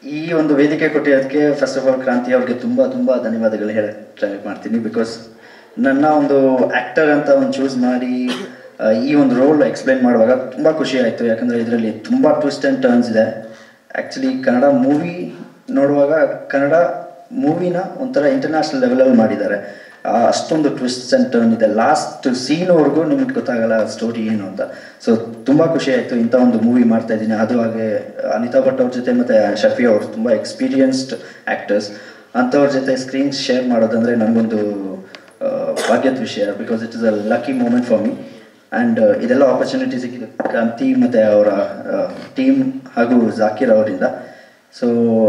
ಈ ಒಂದು ವೇದಿಕೆ ಕೊಟ್ಟಿರೋದಕ್ಕೆ ಫಸ್ಟ್ ಆಫ್ ಆಲ್ ಕ್ರಾಂತಿ ಅವ್ರಿಗೆ ತುಂಬ ಧನ್ಯವಾದಗಳು ಹೇಳಕ್ಕೆ ಟ್ರೈ ಮಾಡ್ತೀನಿ. ಬಿಕಾಸ್ ನನ್ನ ಒಂದು ಆ್ಯಕ್ಟರ್ ಅಂತ ಒಂದು ಚೂಸ್ ಮಾಡಿ ಈ ಒಂದು ರೋಲ್ ಎಕ್ಸ್ಪ್ಲೈನ್ ಮಾಡುವಾಗ ತುಂಬ ಖುಷಿ ಆಯಿತು. ಯಾಕಂದರೆ ಇದರಲ್ಲಿ ತುಂಬ ಟ್ವಿಸ್ಟ್ ಆ್ಯಂಡ್ ಟರ್ನ್ಸ್ ಇದೆ. ಆ್ಯಕ್ಚುಲಿ ಕನ್ನಡ ಮೂವಿ ನೋಡುವಾಗ ಕನ್ನಡ ಮೂವಿನ ಒಂಥರ ಇಂಟರ್ನ್ಯಾಷನಲ್ ಲೆವೆಲಲ್ಲಿ ಮಾಡಿದ್ದಾರೆ. ಅಷ್ಟೊಂದು ಟ್ವಿಸ್ಟ್ಸ್ ಆ್ಯಂಡ್ ಟರ್ನ್ ಇದೆ. ಲಾಸ್ಟ್ ಸೀನ್ವರೆಗೂ ನಿಮಗೆ ಗೊತ್ತಾಗಲ್ಲ ಸ್ಟೋರಿ ಏನು ಅಂತ. ಸೊ ತುಂಬ ಖುಷಿ ಆಯಿತು ಇಂಥ ಒಂದು ಮೂವಿ ಮಾಡ್ತಾ ಇದ್ದೀನಿ. ಅದು ಹಾಗೆ ಅನಿತಾ ಭಟ್ ಅವ್ರ ಜೊತೆ ಮತ್ತು ಶಫಿ ಅವರು ತುಂಬ ಎಕ್ಸ್ಪೀರಿಯನ್ಸ್ಡ್ ಆ್ಯಕ್ಟರ್ಸ್. ಅಂಥವ್ರ ಜೊತೆ ಸ್ಕ್ರೀನ್ ಶೇರ್ ಮಾಡೋದಂದರೆ ನನಗೊಂದು ಭಾಗ್ಯದ ವಿಷಯ. Because it is a lucky moment for me. And ಇದೆಲ್ಲ ಆಪರ್ಚುನಿಟಿ ಸಿಕ್ಕಿದೆ ಕ್ರಾಂತಿ ಮತ್ತು ಅವರ ಟೀಮ್ ಹಾಗೂ ಜಾಕೀರ್ ಅವರಿಂದ. ಸೊ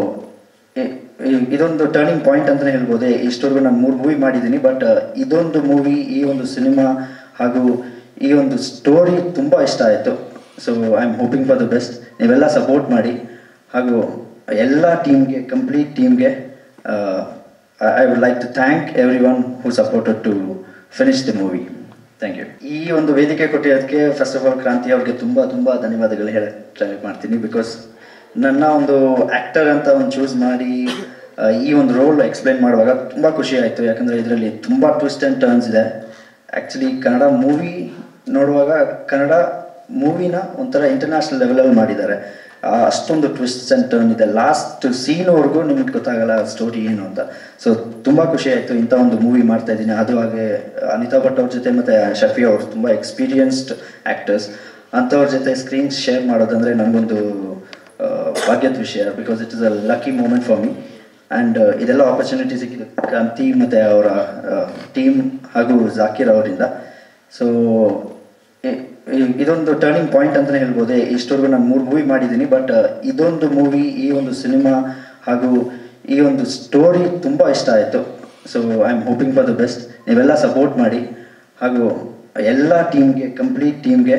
ಇದೊಂದು ಟರ್ನಿಂಗ್ ಪಾಯಿಂಟ್ ಅಂತಲೇ ಹೇಳ್ಬೋದು. ಇಷ್ಟವರೆಗೂ ನಾನು 3 ಮೂವಿ ಮಾಡಿದ್ದೀನಿ. ಬಟ್ ಇದೊಂದು ಮೂವಿ, ಈ ಒಂದು ಸಿನಿಮಾ ಹಾಗೂ ಈ ಒಂದು ಸ್ಟೋರಿ ತುಂಬ ಇಷ್ಟ ಆಯಿತು. So I am hoping for the best. ನೀವೆಲ್ಲ ಸಪೋರ್ಟ್ ಮಾಡಿ. ಹಾಗೂ ಎಲ್ಲ ಟೀಮ್ಗೆ, ಕಂಪ್ಲೀಟ್ ಟೀಮ್ಗೆ I would like to thank everyone who supported to finish the movie. Thank you. ಈ ಒಂದು ವೇದಿಕೆ ಕೊಟ್ಟಿರೋದಕ್ಕೆ ಫಸ್ಟ್ ಆಫ್ ಆಲ್ ಕ್ರಾಂತಿ ಅವ್ರಿಗೆ ತುಂಬ ಧನ್ಯವಾದಗಳು ಹೇಳಕ್ಕೆ ಟ್ರೈ ಮಾಡ್ತೀನಿ. ಬಿಕಾಸ್ ನನ್ನ ಒಂದು ಆ್ಯಕ್ಟರ್ ಅಂತ ಒಂದು ಚೂಸ್ ಮಾಡಿ ಈ ಒಂದು ರೋಲ್ ಎಕ್ಸ್ಪ್ಲೈನ್ ಮಾಡುವಾಗ ತುಂಬ ಖುಷಿ ಆಯಿತು. ಯಾಕಂದರೆ ಇದರಲ್ಲಿ ತುಂಬ ಟ್ವಿಸ್ಟ್ ಆ್ಯಂಡ್ ಟರ್ನ್ಸ್ ಇದೆ. ಆ್ಯಕ್ಚುಲಿ ಕನ್ನಡ ಮೂವಿ ನೋಡುವಾಗ ಕನ್ನಡ ಮೂವಿನ ಒಂಥರ ಇಂಟರ್ನ್ಯಾಷನಲ್ ಲೆವೆಲಲ್ಲಿ ಮಾಡಿದ್ದಾರೆ. ಅಷ್ಟೊಂದು ಟ್ವಿಸ್ಟ್ಸ್ ಆ್ಯಂಡ್ ಟರ್ನ್ ಇದೆ. ಲಾಸ್ಟ್ ಸೀನ್ವರೆಗೂ ನಿಮಗೆ ಗೊತ್ತಾಗಲ್ಲ ಸ್ಟೋರಿ ಏನು ಅಂತ. ಸೊ ತುಂಬ ಖುಷಿ ಆಯಿತು ಇಂಥ ಒಂದು ಮೂವಿ ಮಾಡ್ತಾ ಇದ್ದೀನಿ. ಅದು ಹಾಗೆ ಅನಿತಾ ಭಟ್ ಅವ್ರ ಜೊತೆ ಮತ್ತು ಶಫಿ ಅವರು ತುಂಬ ಎಕ್ಸ್ಪೀರಿಯನ್ಸ್ಡ್ ಆ್ಯಕ್ಟರ್ಸ್. ಅಂಥವ್ರ ಜೊತೆ ಸ್ಕ್ರೀನ್ ಶೇರ್ ಮಾಡೋದಂದರೆ ನನಗೊಂದು ಭಾಗ್ಯದ ವಿಷಯ. Because it is a lucky moment for me. And ಇದೆಲ್ಲ ಆಪರ್ಚುನಿಟಿ ಸಿಕ್ಕಿದೆ ಕ್ರಾಂತಿ ಮತ್ತು ಅವರ ಟೀಮ್ ಹಾಗೂ ಜಾಕೀರ್ ಅವರಿಂದ. ಸೊ ಇದೊಂದು ಟರ್ನಿಂಗ್ ಪಾಯಿಂಟ್ ಅಂತಲೇ ಹೇಳ್ಬೋದು. ಇಷ್ಟವರೆಗೂ ನಾನು 3 ಮೂವಿ ಮಾಡಿದ್ದೀನಿ. ಬಟ್ ಇದೊಂದು ಮೂವಿ, ಈ ಒಂದು ಸಿನಿಮಾ ಹಾಗೂ ಈ ಒಂದು ಸ್ಟೋರಿ ತುಂಬ ಇಷ್ಟ ಆಯಿತು. So I am hoping for the best. ನೀವೆಲ್ಲ ಸಪೋರ್ಟ್ ಮಾಡಿ. ಹಾಗೂ ಎಲ್ಲ ಟೀಮ್ಗೆ, ಕಂಪ್ಲೀಟ್ ಟೀಮ್ಗೆ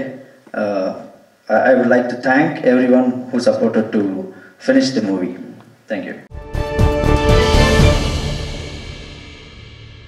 I would like to thank everyone who supported to finish the movie. Thank you.